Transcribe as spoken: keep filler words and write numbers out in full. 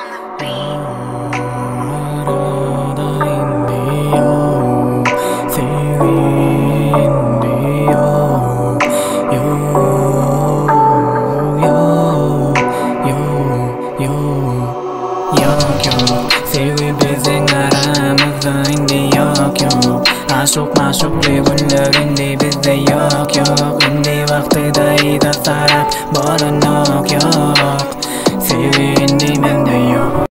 Sevgi bizning aramizda endi yok yok. Aşık maşuq devunlar endi bizda yok yok. Endi vaqtida ida sarab bo'linok yok.